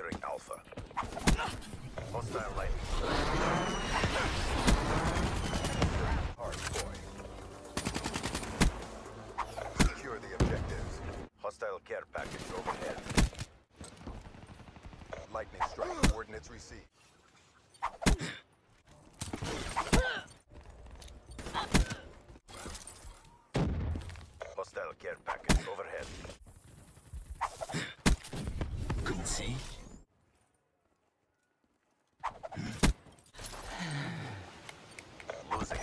Securing Alpha. Hostile lightning. Hard boy. Secure the objectives. Hostile care package overhead. Lightning strike. Coordinates received. Hostile care package overhead. Couldn't see. Losing.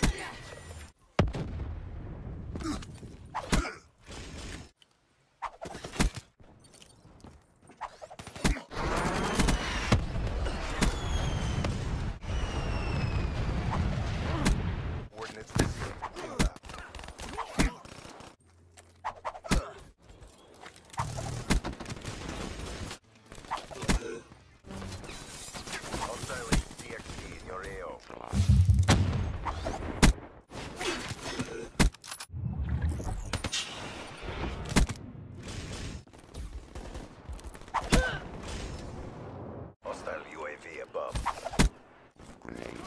Coordinates received. Inbound. Hostile DXD in your AO. Hostile UAV above. Grenade.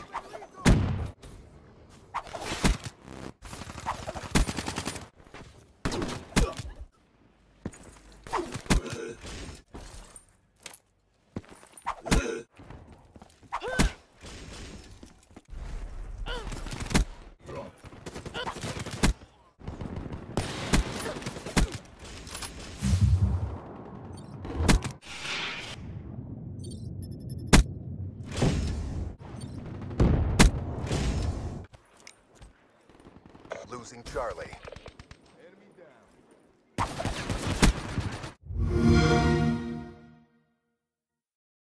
Losing Charlie.